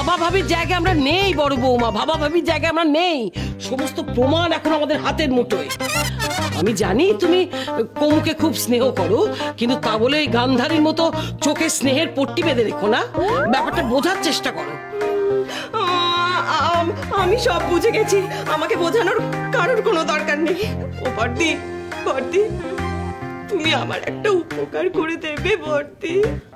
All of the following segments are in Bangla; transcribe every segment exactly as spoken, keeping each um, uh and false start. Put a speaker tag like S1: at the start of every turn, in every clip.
S1: ভাবা ভাবির জায়গায় আমরা নেই বড় বৌমা, ভাবা ভাবির জায়গায় আমরা নেই। সমস্ত প্রমাণ এখন আমাদের হাতের মুঠোয়। আমি জানি তুমি কমুকে খুব স্নেহ করো, কিন্তু তা বলে এই গান্ধারীর মতো চোখে স্নেহের পট্টি বেঁধে রেখো না। ব্যাপারটা বোঝার চেষ্টা করো।
S2: আমি সব বুঝে গেছি, আমাকে বোঝানোর কারোর কোনো দরকার নেই। ও বর্দি, বর্দি তুমি আমার একটা উপকার করে দেবে বর্দি?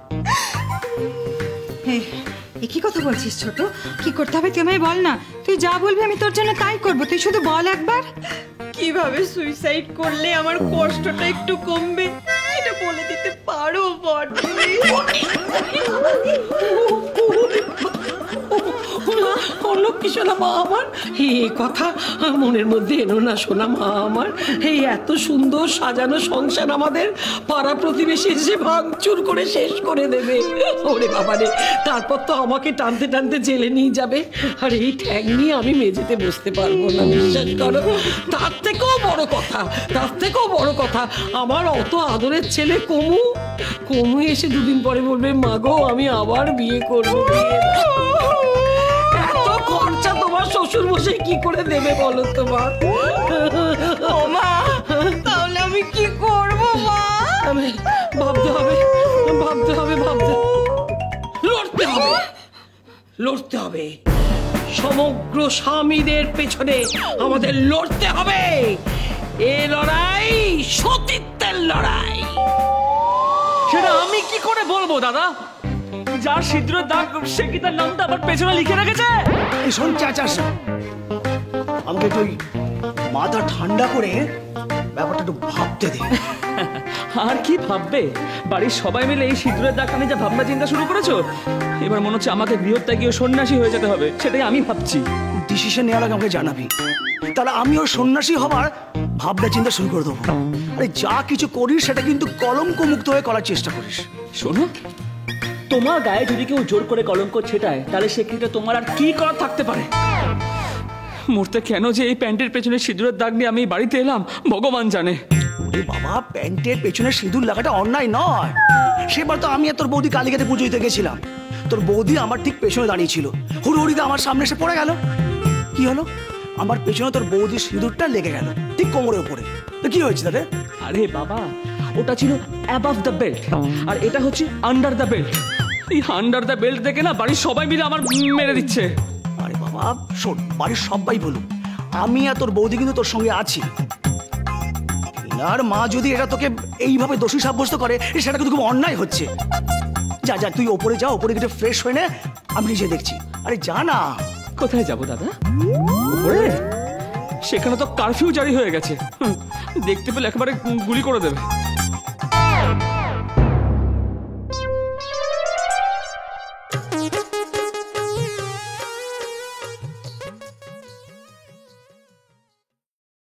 S3: এ কি কথা বলছিস ছোট? কি করতে হবে তুই আমায় বল না। তুই যা বলবি আমি তোর জন্য তাই করবো, তুই শুধু বল একবার।
S2: কিভাবে সুইসাইড করলে আমার কষ্টটা একটু কমবে সেটা বলে দিতে পারো বর্দি?
S1: লক্ষ্মী সোনা মা আমার, এই কথা মনের মধ্যে এনো না সোনা মা আমার। এই এত সুন্দর সাজানো সংসার আমাদের পাড়া প্রতিবেশী এসে ভাঙচুর করে শেষ করে দেবে। ওরে বাবা রে, তারপর তো আমাকে টানতে টানতে জেলে নিয়ে যাবে, আর এই ঠ্যাং নিয়ে আমি মেঝেতে বসতে পারবো না, বিশ্বাস করো। তার থেকেও বড় কথা, তার থেকেও বড় কথা, আমার অত আদরের ছেলে কমু, কমু এসে দুদিন পরে বলবে মা গো আমি আবার বিয়ে করবো। এত খরচা তোমার শ্বশুর মশাই কি করে দেবে বলো তোমার?
S2: ও মা, তাহলে আমি কি করবো মা?
S1: আমি ভাবতে হবে, ভাবতে হবে, ভাবতে লড়তে হবে, লড়তে হবে। সমগ্র স্বামীদের পেছনে আমাদের লড়তে হবে। এ লড়াই সতীত্বের লড়াই।
S4: সেটা আমি কি করে বলবো দাদা? যার ছিদ্র দাগ সে কি তার নামটা আমার পেছনে লিখে রেখেছে?
S5: এই শোন চাচাস, আমাকে একটু মাথা ঠান্ডা করে ব্যাপারটা একটু ভাবতে দে।
S4: আর কি ভাববে? বাড়ির সবাই মিলে এই ছিদ্রের দাগটা নিয়ে যা ভাবনা চিন্তা শুরু করেছো, এবার মনে হচ্ছে আমাকে গৃহত্যাগী ও সন্ন্যাসী হয়ে যেতে হবে। সেটাই আমি ভাবছি।
S5: ডিসিশন নেওয়ার আগে আমাকে জানাবি, তাহলে আমিও সন্ন্যাসী হবার ভাবনা চিন্তা শুরু করে দেবো। আরে যা কিছু করিস সেটা কিন্তু কলঙ্ক মুক্ত হয়ে করার চেষ্টা করিস।
S4: শোনো, তোমার গায়ে যদি কেউ জোর করে কলঙ্ক ছেটায় তাহলে সেক্ষেত্রে তোমার আর কি করার থাকতে পারে? মরতে কেন যে এই প্যান্টের পেছনে সিঁদুরের দাগ নিয়ে আমি বাড়িতে এলাম ভগবান জানে।
S5: ওরে বাবা, প্যান্টের পেছনে সিঁদুর লাগাটা অন্যায় নয়। সেবার তো আমি আর তোর বৌদি কালীঘাটে পুজো দিতে গেছিলাম, তোর বৌদি আমার ঠিক পেছনে দাঁড়িয়েছিল, হুড়হুড়িতে আমার সামনে এসে পড়ে গেল। কি হলো? আমার পেছনে তোর বৌদির সিঁদুরটা লেগে গেল ঠিক কোমরের উপরে। তো কি হয়েছে তাদের?
S4: আরে বাবা, ওটা ছিল অ্যাবাভ দ্য বেল্ট আর এটা হচ্ছে আন্ডার দ্য বেল্ট। এই আন্ডার দ্য বেল্ট দেখে না বাড়ির সবাই মিলে আমার মেরে দিচ্ছে।
S5: আরে বাবা শোন, বাড়ির সবাই বলুক আমি আর তোর বৌদি কিন্তু তোর সঙ্গে আছি। আর মা যদি এটা তোকে এইভাবে দোষী সাব্যস্ত করে সেটা কিন্তু খুব অন্যায় হচ্ছে। যা যা তুই ওপরে যা, ওপরে গিয়ে ফ্রেশ হয়ে নে, আমি নিজে দেখছি। আরে যা না।
S4: কোথায় যাবো দাদা? ওপরে? সেখানে তো কারফিউ জারি হয়ে গেছে, দেখতে পেলে একেবারে গুলি করে দেবে।